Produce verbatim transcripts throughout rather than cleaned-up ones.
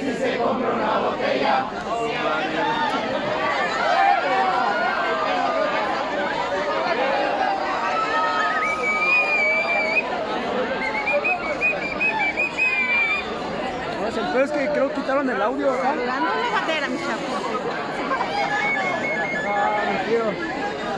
si se compra una botella. El peor es que creo que quitaron el audio, ¿verdad? La no la bandera, mi chavo. Ah, mi tío.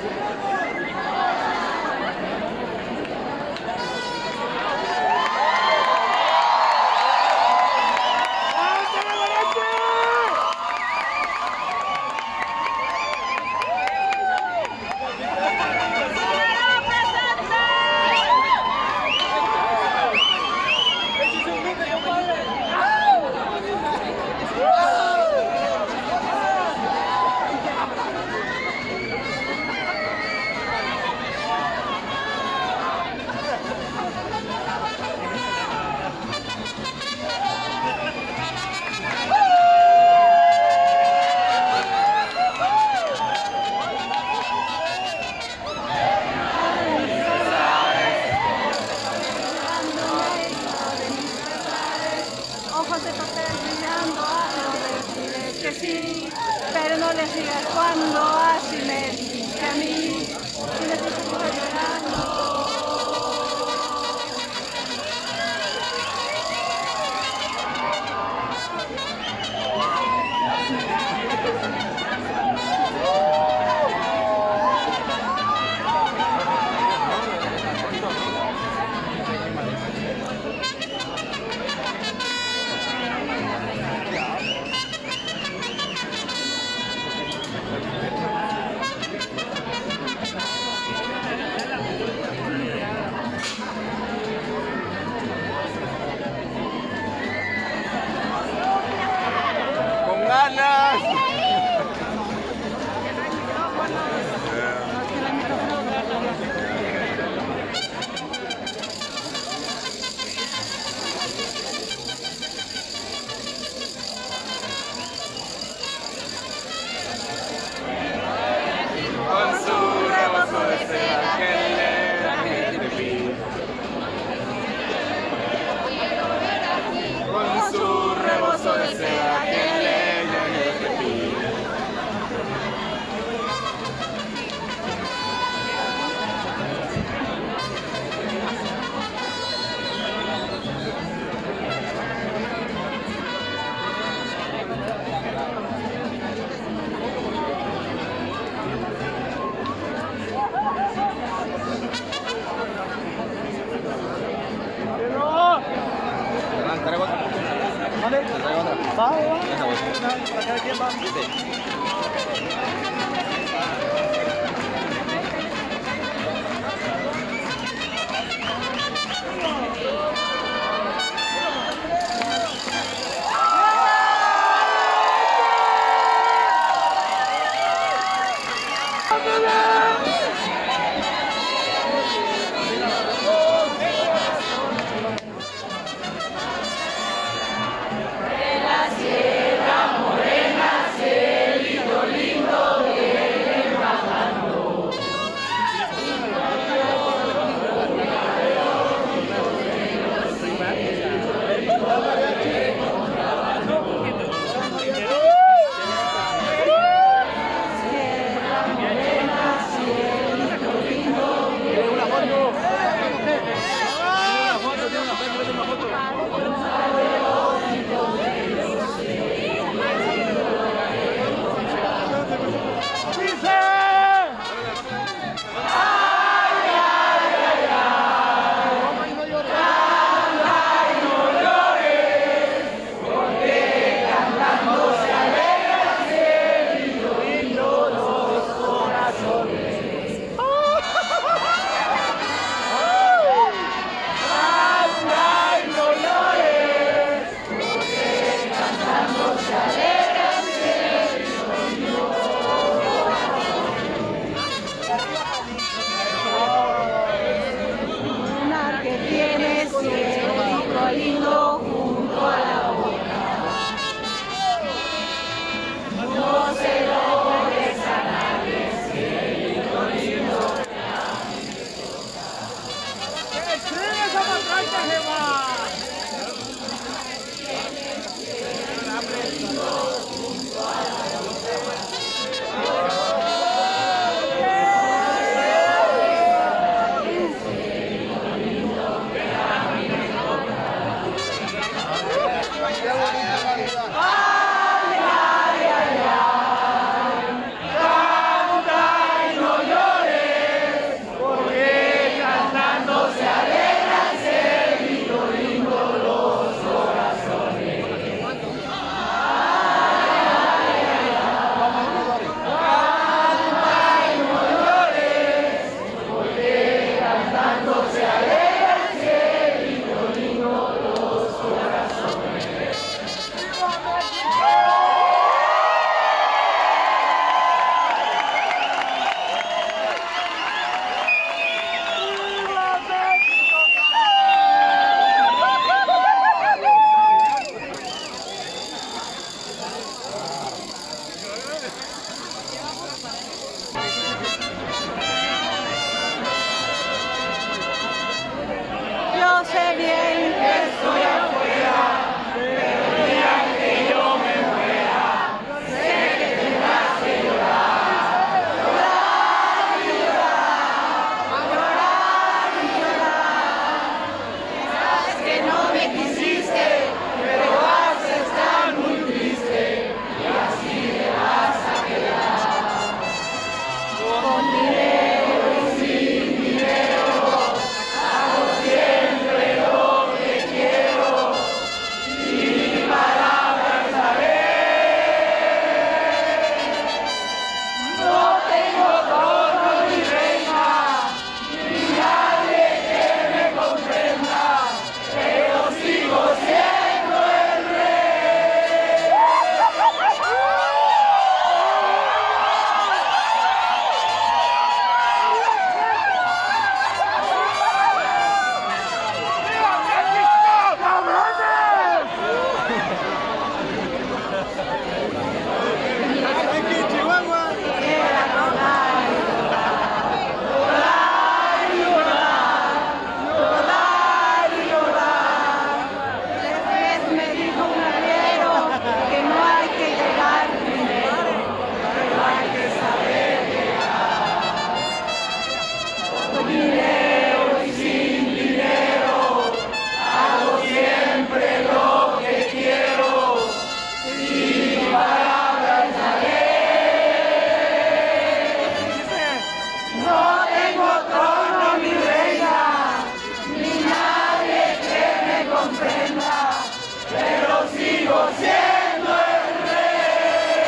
Ojos de papel brillando, no decirles que sí, pero no les digas cuando, así me dijiste a mí, y me dijiste que estoy llorando. ¡Ganas! Con su rebozo de seda que le da gente pide. Con su rebozo de seda que le ¿traigo otra? ¿Vale? ¿Traigo otra? Va, va. Esa voy. Para cada quien va. Sí. sé bien que estoy afuera, pero el día que yo me muera, sé que tendrás que llorar, llorar y llorar, llorar y llorar. Sabes que no me quisiste, pero vas a estar muy triste y así te vas a quedar. Con dinero y sin dinero, hago siempre lo que quiero y mi palabra es la ley. No tengo trono ni reina, ni nadie que me comprenda, pero sigo siendo el rey. Aquí en Chihuahua. Era llorar, llorar y llorar, llorar y llorar. Después me dijo un arriero que no hay que llegar primero, pero hay que saber llegar. Con dinero y sin dinero, hago siempre lo que quiero y mi palabra es la ley. No tengo trono ni reina, ni nadie que me comprenda, pero sigo siendo el rey.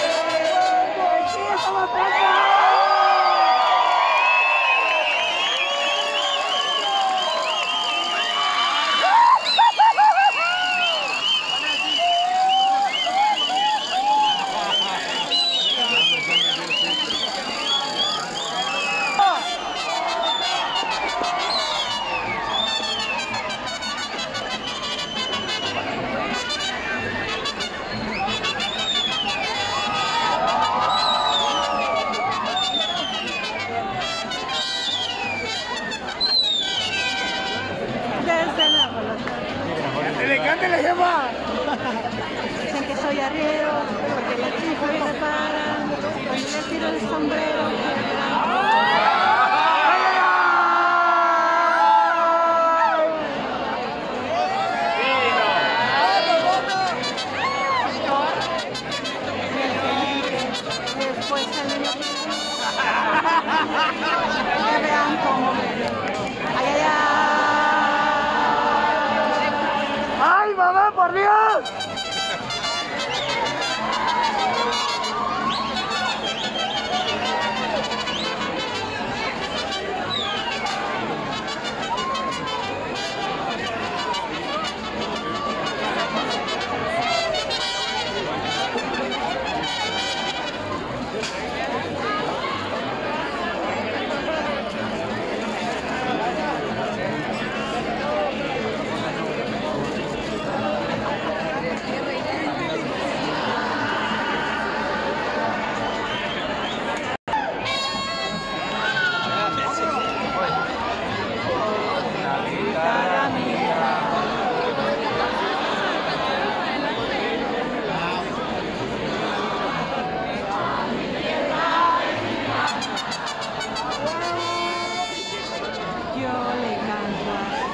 Desde la voluntad. ¡Elegante la jefa! Dicen que soy arriero, porque la chifa me para, cuando le tiro el sombrero. Después salen los que vean cómo me veo. ¡Ay, ay, ay! ¡Ay, mamá, por Dios! Yo le canto a